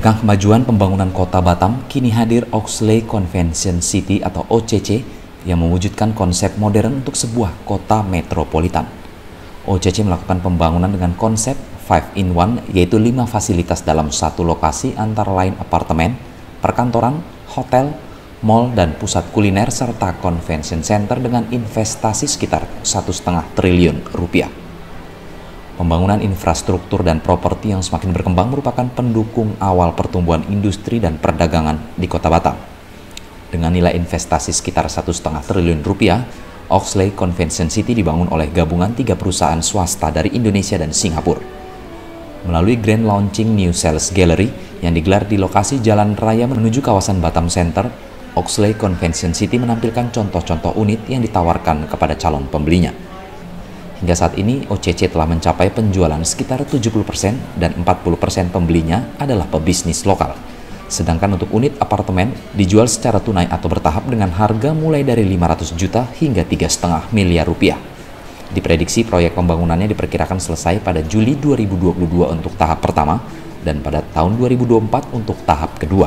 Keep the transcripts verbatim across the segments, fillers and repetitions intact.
tengah kemajuan pembangunan kota Batam, kini hadir Oxley Convention City atau O C C yang mewujudkan konsep modern untuk sebuah kota metropolitan. O C C melakukan pembangunan dengan konsep five in one, yaitu lima fasilitas dalam satu lokasi antara lain apartemen, perkantoran, hotel, mal, dan pusat kuliner, serta convention center dengan investasi sekitar satu setengah triliun rupiah. Pembangunan infrastruktur dan properti yang semakin berkembang merupakan pendukung awal pertumbuhan industri dan perdagangan di Kota Batam. Dengan nilai investasi sekitar satu setengah triliun rupiah, Oxley Convention City dibangun oleh gabungan tiga perusahaan swasta dari Indonesia dan Singapura. Melalui grand launching New Sales Gallery yang digelar di lokasi jalan raya menuju kawasan Batam Center, Oxley Convention City menampilkan contoh-contoh unit yang ditawarkan kepada calon pembelinya. Hingga saat ini, O C C telah mencapai penjualan sekitar tujuh puluh persen dan empat puluh persen pembelinya adalah pebisnis lokal. Sedangkan untuk unit apartemen dijual secara tunai atau bertahap dengan harga mulai dari lima ratus juta hingga tiga koma lima miliar rupiah. Diprediksi proyek pembangunannya diperkirakan selesai pada Juli dua ribu dua puluh dua untuk tahap pertama dan pada tahun dua ribu dua puluh empat untuk tahap kedua.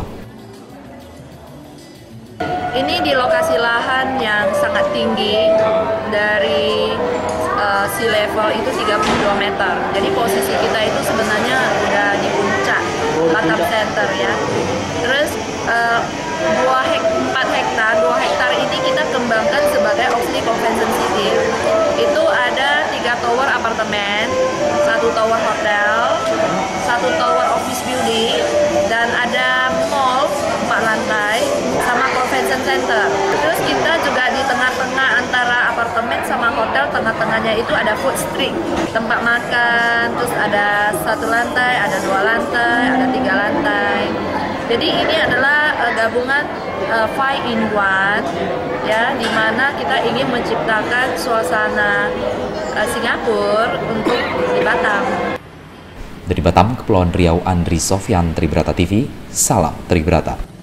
Ini di lokasi lahan yang sangat tinggi, dari uh, sea level itu tiga puluh dua meter. Jadi posisi kita itu sebenarnya udah di puncak Batam Center ya. Terus uh, dua hek, empat hektar, dua hektar ini kita kembangkan sebagai Oxley Convention City. Itu ada tiga tower apartemen, satu tower hotel, satu tower office building, dan ada mall empat lantai sama convention center. Terus kita juga di tengah-tengah antara apartemen sama hotel, tengah-tengahnya itu ada food street, tempat makan. Terus ada satu lantai, ada dua lantai, ada tiga lantai. Jadi ini adalah uh, gabungan uh, five in one, ya, di mana kita ingin menciptakan suasana uh, Singapura untuk di Batam. Dari Batam, Kepulauan Riau, Andri Sofyan, Tribrata T V, salam Tribrata.